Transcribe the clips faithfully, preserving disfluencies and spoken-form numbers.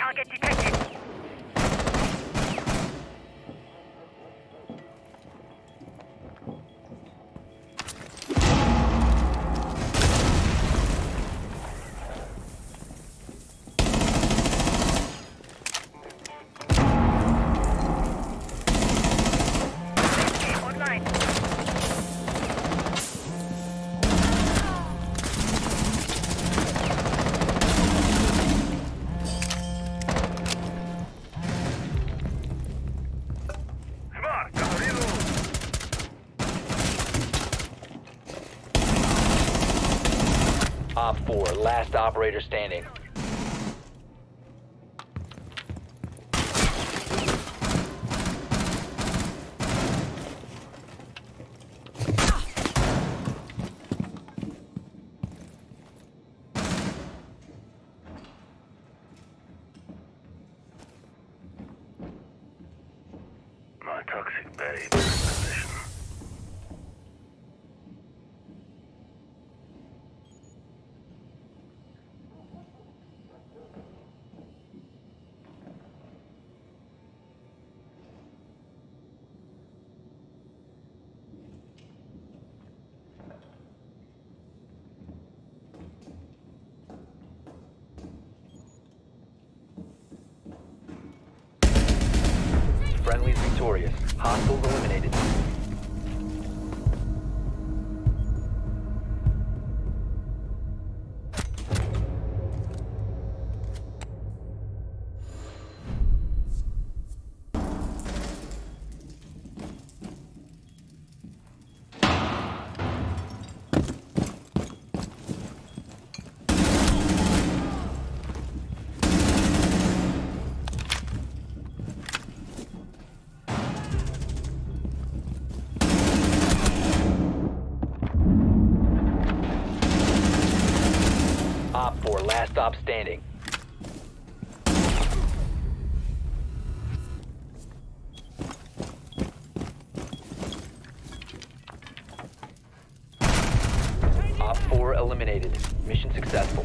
Target detected. Op four, last operator standing. My toxic babe in position. Friendly's victorious. Hostiles eliminated. Op four, last stop standing. Op four eliminated. Mission successful.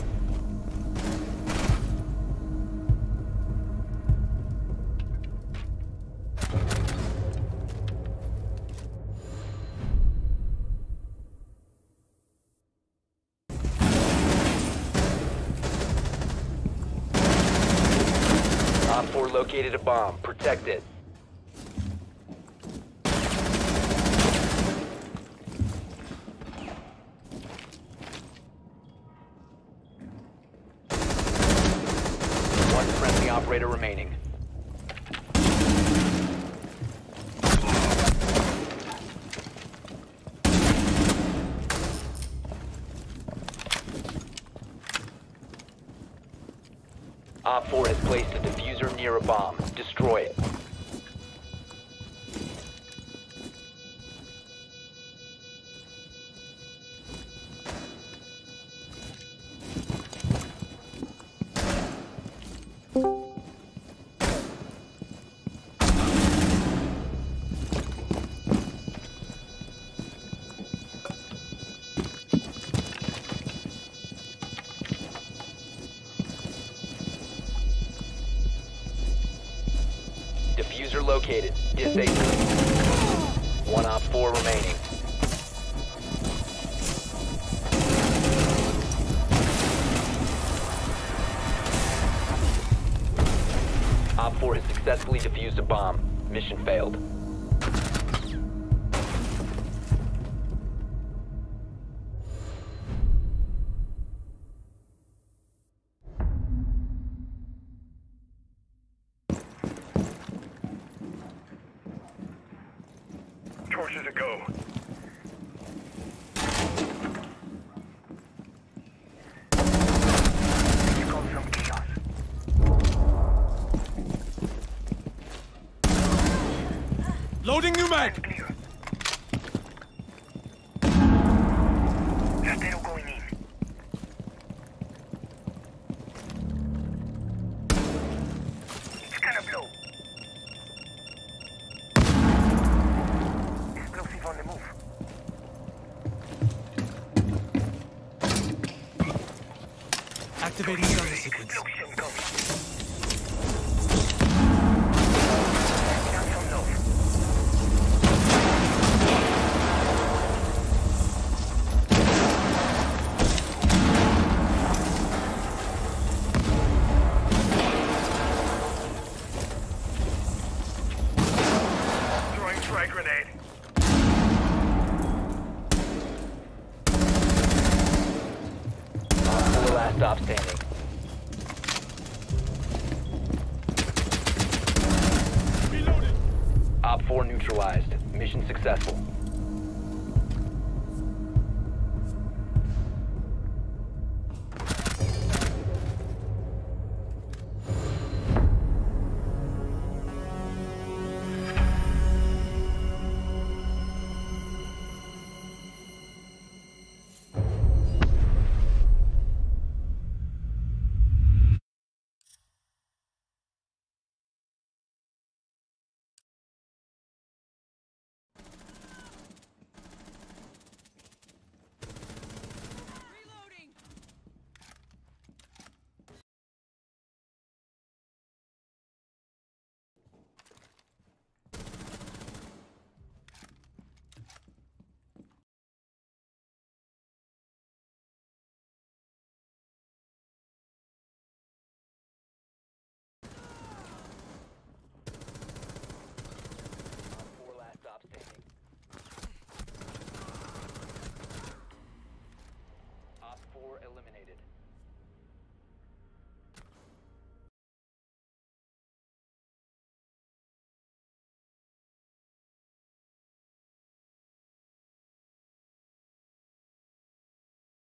Op four located a bomb. Protect it. One friendly operator remaining. Op four has placed a diffuser near a bomb. Destroy it. Diffuser located. Disable. One op four remaining. Op four has successfully defused a bomb. Mission failed. Torches a go. You got some chaos. Loading new mag! Clear. Ratero going in. It's gonna blow. Explosive on the move. Activating service sequence. Explosion coming. four neutralized. Mission successful.